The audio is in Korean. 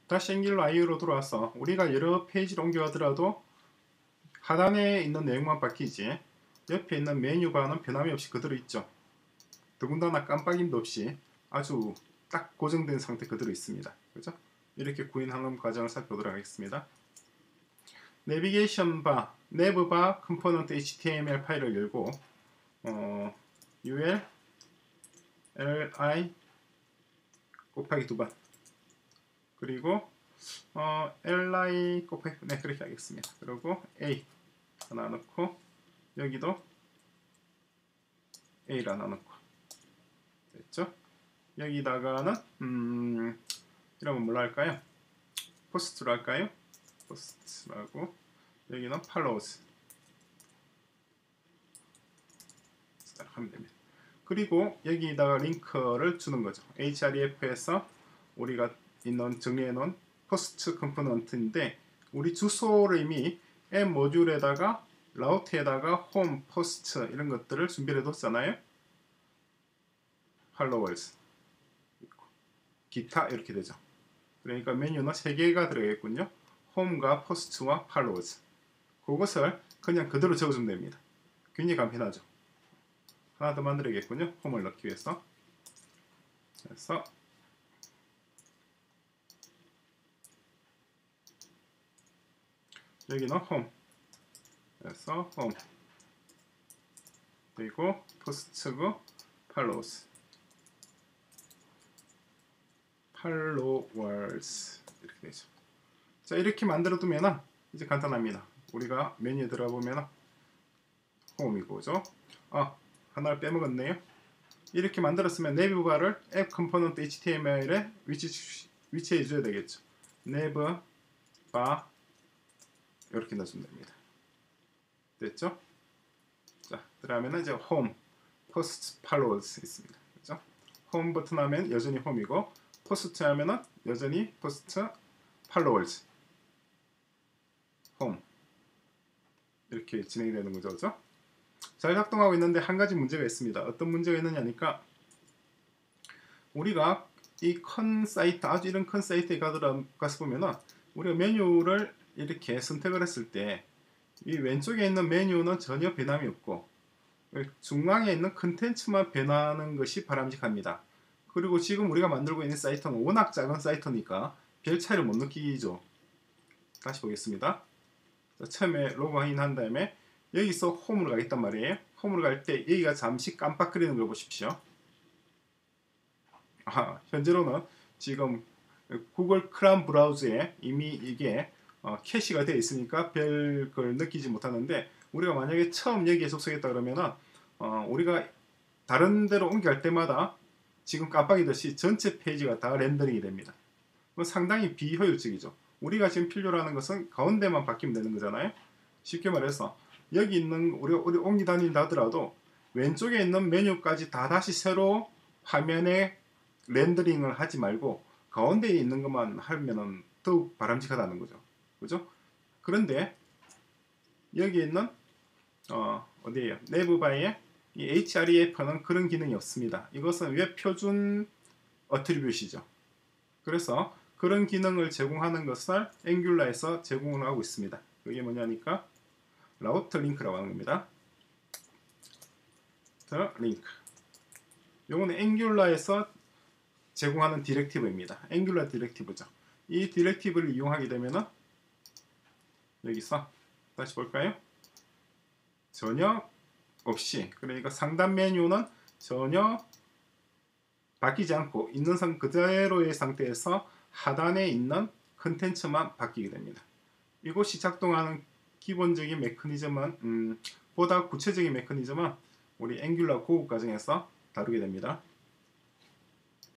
다시 앵귤러 IO로 돌아와서 우리가 여러 페이지를 옮겨가더라도 하단에 있는 내용만 바뀌지 옆에 있는 메뉴바는 변함이 없이 그대로 있죠. 더군다나 깜빡임도 없이 아주 딱 고정된 상태 그대로 있습니다. 그죠? 이렇게 구현하는 과정을 살펴보도록 하겠습니다. 내비게이션 바, 내브 바 컴포넌트 HTML 파일을 열고 ul li 곱하기 2번 그리고 li 곱하기 네 그렇게 하겠습니다. 그리고 a 하나 넣고 여기도 a를 하나 넣고 됐죠? 여기다가는 이러면 뭘로 할까요? 포스트로 할까요? 포스트라고 여기는 팔로우즈 하면 됩니다. 그리고 여기다가 링크를 주는 거죠. href에서 우리가 정리해 놓은 포스트 컴포넌트인데 우리 주소를 이미 앱 모듈에다가 라우트에다가 홈, 포스트 이런 것들을 준비해 뒀잖아요. 팔로워즈 기타 이렇게 되죠. 그러니까 메뉴는 3개가 들어가겠군요. 홈과 포스트와 팔로워즈 그것을 그냥 그대로 적어주면 됩니다. 굉장히 간편하죠. 하나 더 만들어야겠군요. 홈을 넣기 위해서 그래서 여기는 홈 그래서 홈 그리고 포스트고 팔로워즈 이렇게 되죠. 자 이렇게 만들어 두면 이제 간단합니다. 우리가 메뉴에 들어가 보면 홈이고죠. 하나를 빼먹었네요. 이렇게 만들었으면 네이버바를 앱 컴포넌트 HTML에 위치해 줘야 되겠죠. 네이버바 이렇게 넣어주면 됩니다. 됐죠? 자 들어가면 이제 홈, 포스트, 팔로우즈 있습니다. 그죠? 홈 버튼 하면 여전히 홈이고 포스트 하면은 여전히 포스트, 팔로워즈, 홈 이렇게 진행이 되는 거죠. 그죠? 잘 작동하고 있는데 한 가지 문제가 있습니다. 어떤 문제가 있느냐니까 우리가 이 큰 사이트 아주 이런 큰 사이트에 가서 보면은 우리가 메뉴를 이렇게 선택을 했을 때 이 왼쪽에 있는 메뉴는 전혀 변함이 없고 중앙에 있는 컨텐츠만 변하는 것이 바람직합니다. 그리고 지금 우리가 만들고 있는 사이트는 워낙 작은 사이트니까 별 차이를 못 느끼죠. 다시 보겠습니다. 처음에 로그인 한 다음에 여기서 홈으로 가겠단 말이에요. 홈으로 갈 때 여기가 잠시 깜빡거리는 걸 보십시오. 현재로는 지금 구글 크롬 브라우저에 이미 이게 캐시가 되어 있으니까 별 걸 느끼지 못하는데 우리가 만약에 처음 여기에 접속했다 그러면은 우리가 다른 데로 옮겨갈 때마다 지금 깜빡이듯이 전체 페이지가 다 렌더링이 됩니다. 상당히 비효율적이죠. 우리가 지금 필요로 하는 것은 가운데만 바뀌면 되는 거잖아요. 쉽게 말해서 여기 있는 우리가 옮기 다닌다 하더라도 왼쪽에 있는 메뉴까지 다 다시 새로 화면에 렌더링을 하지 말고 가운데에 있는 것만 하면은 더욱 바람직하다는 거죠. 그죠? 그런데 여기 있는 어디에요? 네이버바에 이 href는 그런 기능이 없습니다. 이것은 웹 표준 어트리뷰시죠. 그래서 그런 기능을 제공하는 것을 앵귤라에서 제공을 하고 있습니다. 그게 뭐냐니까 라우터 링크라고 하는 겁니다. 링크. 요거는 앵귤라에서 제공하는 디렉티브입니다. 앵귤라 디렉티브죠. 이 디렉티브를 이용하게 되면은 여기서 다시 볼까요? 전혀 없이 그러니까 상단 메뉴는 전혀 바뀌지 않고 있는 그대로의 상태에서 하단에 있는 컨텐츠만 바뀌게 됩니다. 이것이 작동하는 기본적인 메커니즘은 보다 구체적인 메커니즘은 우리 앵귤라 고급 과정에서 다루게 됩니다.